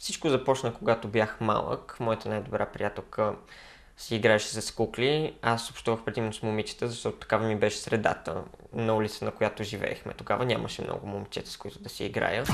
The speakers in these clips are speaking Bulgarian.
Всичко започна, когато бях малък. Моята най-добра приятелка си играеше с кукли. Аз общувах предимно с момичета, защото такава ми беше средата на улица, на която живеехме. Тогава нямаше много момчета, с които да си играя.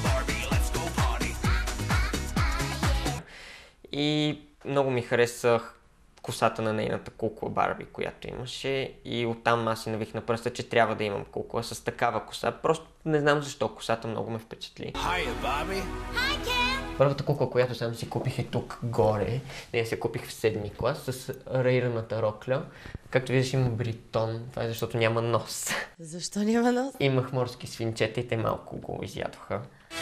И много ми харесах косата на нейната кукла Барби, която имаше, и оттам аз си навих на пръста, че трябва да имам кукла с такава коса. Просто не знам защо косата много ме впечатли. Първата кукла, която сам си купих е тук горе. Нея се купих в 7-ми клас с рейраната рокля. Както виждаш, има бритон. Това е защото няма нос. Защо няма нос? Имах морски свинчета и те малко го изядоха.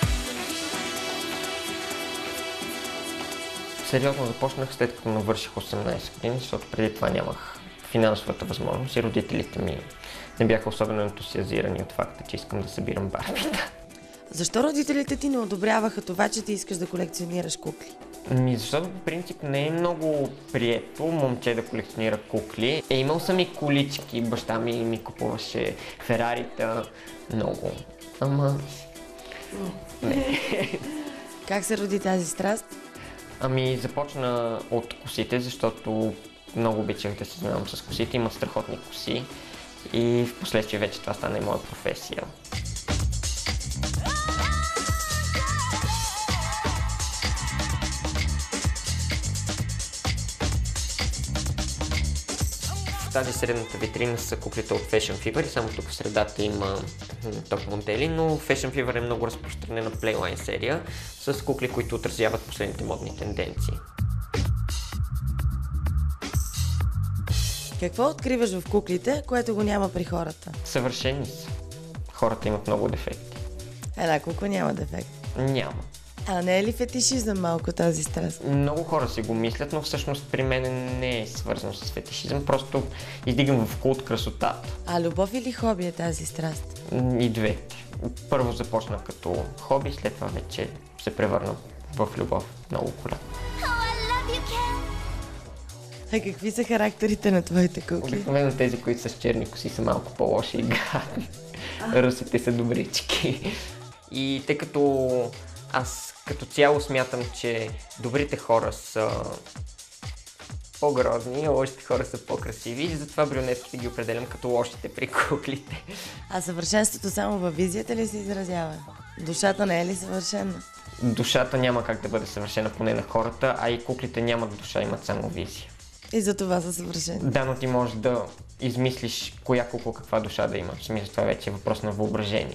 Сериозно започнах след като навърших 18 години, защото преди това нямах финансовата възможност и родителите ми не бяха особено ентусиазирани от факта, че искам да събирам барбита. Защо родителите ти не одобряваха това, че ти искаш да колекционираш кукли? Защото по принцип не е много прието момче да колекционира кукли. Имал съм и колички, баща ми купуваше Ферарита много, ама не. Как се роди тази страст? Започна от косите, защото много обичах да се занимавам с косите. Имах страхотни коси и в последствие вече това стана и моя професия. В тази средната витрина са куклите от Fashion Fever и само тук в средата има топ модели, но Fashion Fever е много разпространена плейлайн серия с кукли, които отразяват последните модни тенденции. Какво откриваш в куклите, което го няма при хората? Съвършени са. Хората имат много дефекти. Една кукла няма дефект. Няма. А не е ли фетишизъм малко тази страст? Много хора си го мислят, но всъщност при мен не е свързано с фетишизъм, просто издигам в култ красотата. А любов или хоби е тази страст? И двете. Първо започна като хоби, след това вече се превърна в любов много голяма. А какви са характерите на твоите кукли? Обикновено тези, които са с черни коси, са малко по-лоши и гадни. Русите са добрички. И тъй като аз като цяло смятам, че добрите хора са по-грозни, а лошите хора са по-красиви, и затова брюнетките ги определям като лошите при куклите. А съвършенството само във визията ли се изразява? Душата не е ли съвършена? Душата няма как да бъде съвършена поне на хората, а и куклите нямат душа, имат само визия. И за това са съвършени. Да, но ти можеш да измислиш коя кукла каква душа да има. В смисъл, това вече е въпрос на въображение.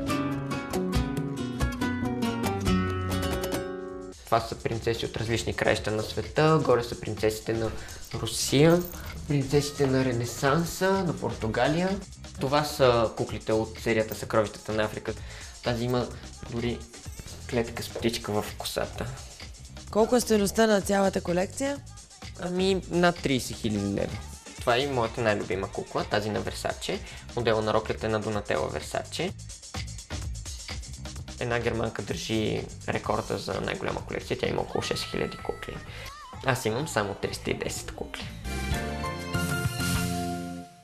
Това са принцеси от различни краища на света. Горе са принцесите на Русия, принцесите на Ренесанса, на Португалия. Това са куклите от серията Съкровищата на Африка. Тази има дори клетка с птичка в косата. Колко е стойността на цялата колекция? Над 30 000 лева. Това е моята най-любима кукла, тази на Версаче. Модела на роклята е на Донателла Версаче. Една германка държи рекорда за най-голяма колекция. Тя има около 6000 кукли. Аз имам само 310 кукли.